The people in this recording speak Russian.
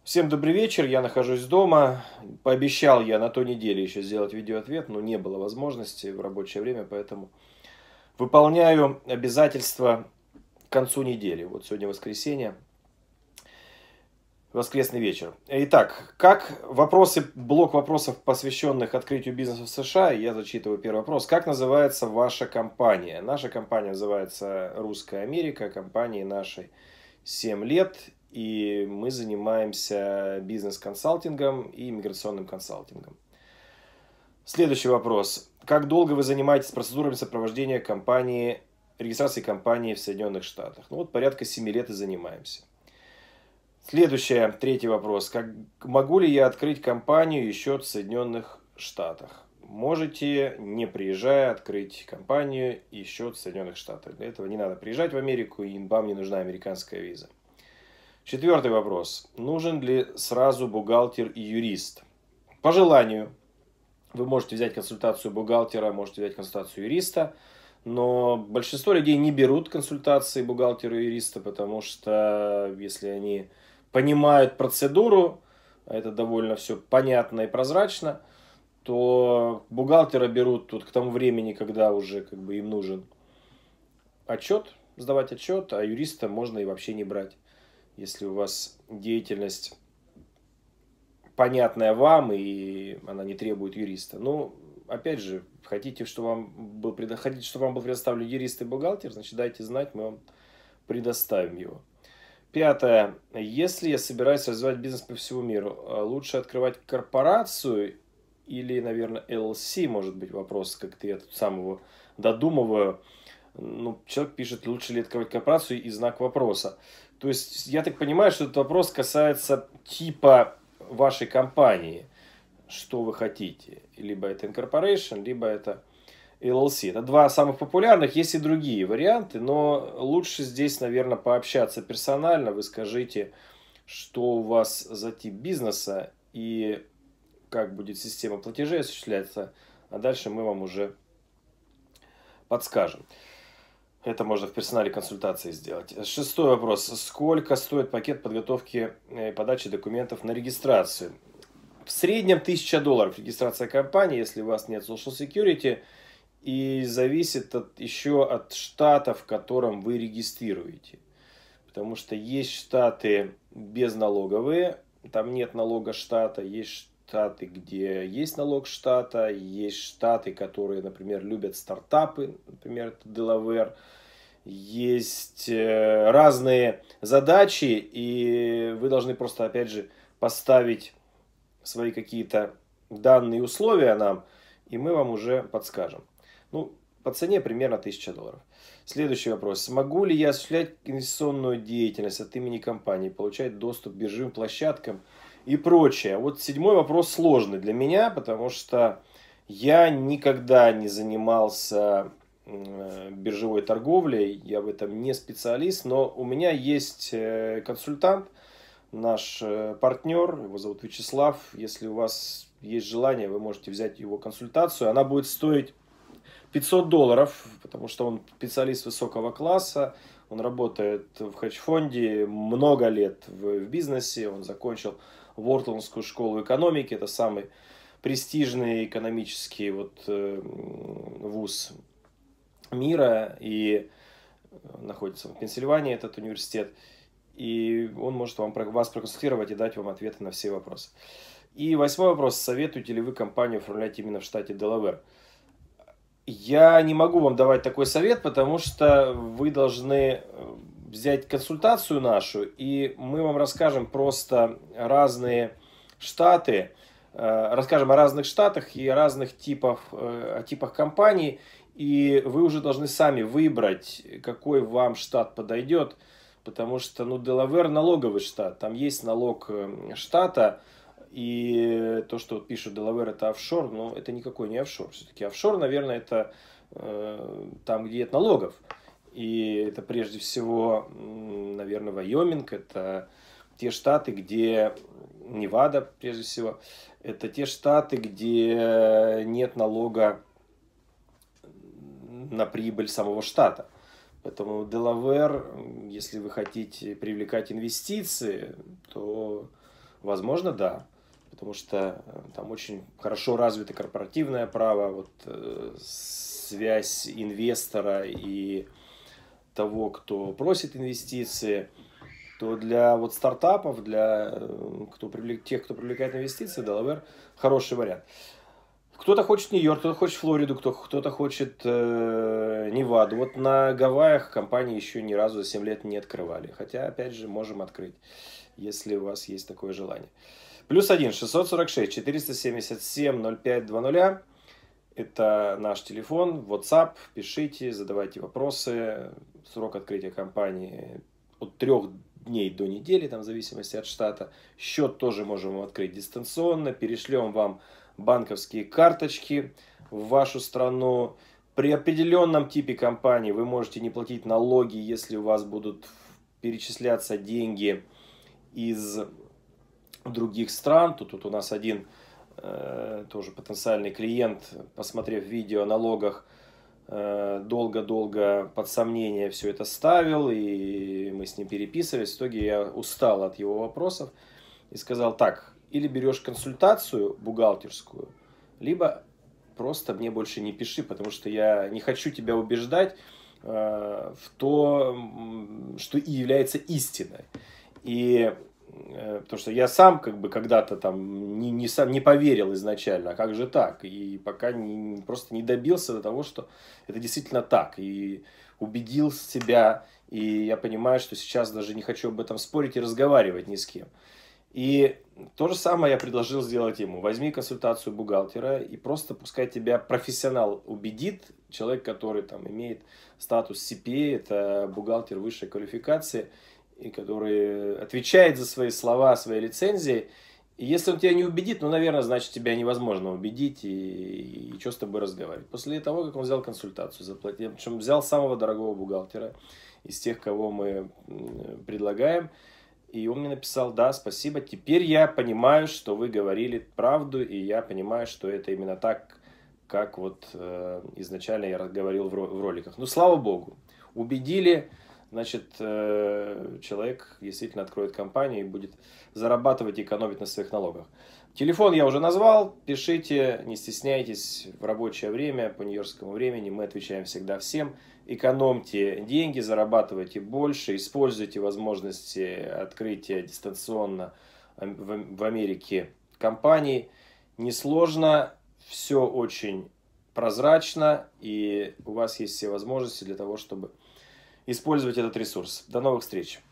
Всем добрый вечер, я нахожусь дома. Пообещал я на той неделе еще сделать видеоответ, но не было возможности в рабочее время, поэтому выполняю обязательства к концу недели. Вот сегодня воскресенье, воскресный вечер. Итак, блок вопросов, посвященных открытию бизнеса в США, я зачитываю первый вопрос. Как называется ваша компания? Наша компания называется «Русская Америка», компании нашей 7 лет, и мы занимаемся бизнес-консалтингом и иммиграционным консалтингом. Следующий вопрос. Как долго вы занимаетесь процедурами сопровождения регистрации компании в Соединенных Штатах? Ну вот порядка 7 лет и занимаемся. Третий вопрос. Могу ли я открыть компанию и счет в Соединенных Штатах? Можете, не приезжая, открыть компанию и счет в Соединенных Штатах. Для этого не надо приезжать в Америку, и вам не нужна американская виза. Четвертый вопрос. Нужен ли сразу бухгалтер и юрист? По желанию. Вы можете взять консультацию бухгалтера, можете взять консультацию юриста, но большинство людей не берут консультации бухгалтера и юриста, потому что если они понимают процедуру, это довольно все понятно и прозрачно, то бухгалтера берут тут к тому времени, когда уже им нужен сдавать отчет, а юриста можно и вообще не брать, если у вас деятельность понятная вам и она не требует юриста. Ну, опять же, хотите, чтобы вам был предоставлен юрист и бухгалтер, значит, дайте знать, мы вам предоставим его. Пятое. Если я собираюсь развивать бизнес по всему миру, лучше открывать корпорацию или, наверное, LLC, может быть, вопрос, как-то я тут сам его додумываю. Ну, человек пишет, лучше ли открывать корпорацию, и знак вопроса. То есть, я так понимаю, что этот вопрос касается типа вашей компании. Что вы хотите? Либо это incorporation, либо это LLC. Это два самых популярных, есть и другие варианты, но лучше здесь, наверное, пообщаться персонально. Вы скажите, что у вас за тип бизнеса и как будет система платежей осуществляться, а дальше мы вам уже подскажем. Это можно в персонале консультации сделать. Шестой вопрос. Сколько стоит пакет подготовки и подачи документов на регистрацию? В среднем $1000 регистрация компании, если у вас нет Social Security, и зависит еще от штата, в котором вы регистрируете. Потому что есть штаты безналоговые, там нет налога штата, есть штаты, где есть налог штата, есть штаты, которые, например, любят стартапы, например, это Делавэр. Есть разные задачи, и вы должны просто, опять же, поставить свои какие-то данные условия нам, и мы вам уже подскажем. Ну, по цене примерно $1000. Следующий вопрос. Смогу ли я осуществлять инвестиционную деятельность от имени компании, получать доступ к биржевым площадкам и прочее? Вот седьмой вопрос сложный для меня, потому что я никогда не занимался биржевой торговлей, я в этом не специалист, но у меня есть консультант, наш партнер, его зовут Вячеслав. Если у вас есть желание, вы можете взять его консультацию. Она будет стоить $500, потому что он специалист высокого класса. Он работает в хедж-фонде много лет в бизнесе. Он закончил Уортландскую школу экономики. Это самый престижный экономический вуз мира. И находится в Пенсильвании этот университет. И он может вас проконсультировать и дать вам ответы на все вопросы. И восьмой вопрос. Советуете ли вы компанию оформлять именно в штате Делавэр? Я не могу вам давать такой совет, потому что вы должны взять консультацию нашу, и мы вам расскажем просто разные штаты, расскажем о разных штатах и о разных типах компаний, и вы уже должны сами выбрать, какой вам штат подойдет, потому что, Делавэр налоговый штат, там есть налог штата. И то, что пишут Делавэр, это офшор, но это никакой не офшор. Все-таки офшор, наверное, это там, где нет налогов. И это прежде всего, наверное, Вайоминг, это те штаты, где Невада, прежде всего, это те штаты, где нет налога на прибыль самого штата. Поэтому Делавэр, если вы хотите привлекать инвестиции, то Возможно, да. Потому что там очень хорошо развито корпоративное право, вот, связь инвестора и того, кто просит инвестиции, то для вот стартапов, для тех, кто привлекает инвестиции, Delaware хороший вариант. Кто-то хочет Нью-Йорк, кто-то хочет Флориду, кто-то хочет Неваду. Вот на Гавайях компании еще ни разу за 7 лет не открывали. Хотя, опять же, можем открыть, если у вас есть такое желание. +1 646 477 0520. Это наш телефон, WhatsApp. Пишите, задавайте вопросы. Срок открытия компании от 3 дней до недели, там, в зависимости от штата. Счет тоже можем открыть дистанционно. Перешлем вам банковские карточки в вашу страну. При определенном типе компании вы можете не платить налоги, если у вас будут перечисляться деньги из других стран. Тут у нас один тоже потенциальный клиент, посмотрев видео о налогах, долго-долго под сомнение все это ставил, и мы с ним переписывались. В итоге я устал от его вопросов и сказал: так, или берешь консультацию бухгалтерскую, либо просто мне больше не пиши, потому что я не хочу тебя убеждать в то, что и является истиной. И потому что я сам как бы когда-то там не поверил изначально, а как же так? И пока просто не добился до того, что это действительно так. И убедил себя, и я понимаю, что сейчас даже не хочу об этом спорить и разговаривать ни с кем. И то же самое я предложил сделать ему. Возьми консультацию бухгалтера и просто пускай тебя профессионал убедит, человек, который там имеет статус CPA, это бухгалтер высшей квалификации, и который отвечает за свои слова, свои лицензии. И если он тебя не убедит, ну, наверное, значит, тебя невозможно убедить, и что с тобой разговаривать. После того, как он взял консультацию, заплатил, причем взял самого дорогого бухгалтера из тех, кого мы предлагаем, и он мне написал: да, спасибо, теперь я понимаю, что вы говорили правду, и я понимаю, что это именно так, как вот изначально я говорил в роликах. Ну, слава богу, убедили. Значит, человек действительно откроет компанию и будет зарабатывать и экономить на своих налогах. Телефон я уже назвал, пишите, не стесняйтесь, в рабочее время, по нью-йоркскому времени, мы отвечаем всегда всем. Экономьте деньги, зарабатывайте больше, используйте возможности открытия дистанционно в Америке компаний. Несложно, все очень прозрачно, и у вас есть все возможности для того, чтобы использовать этот ресурс. До новых встреч!